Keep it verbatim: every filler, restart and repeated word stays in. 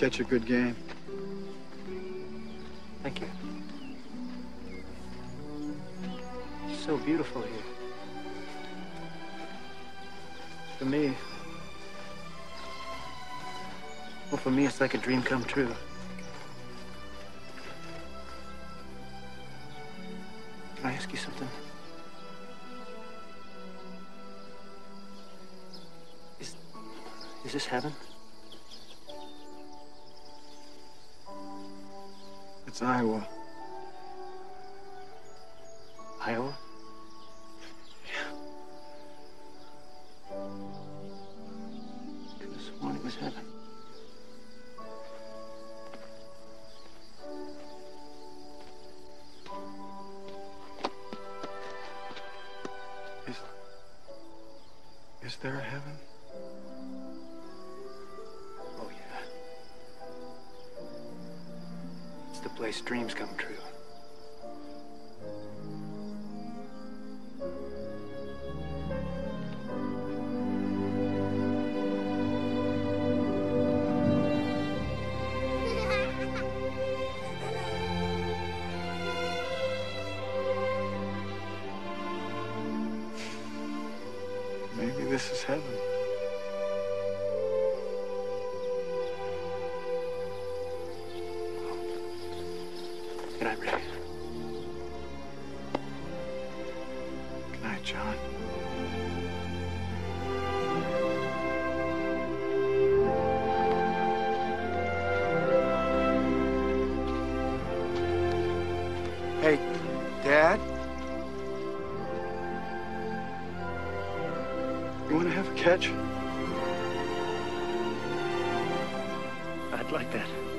catch a good game. Thank you. It's so beautiful here. For me, well, for me, it's like a dream come true. Can I ask you something? Is, is this heaven? It's Iowa. Iowa? Yeah. Could have sworn it was heaven. Is... Is there a heaven? Oh, yeah. It's the place dreams come true. Maybe this is heaven. Good night, Ray. Good night, John. Hey, Dad? You want to have a catch? I'd like that.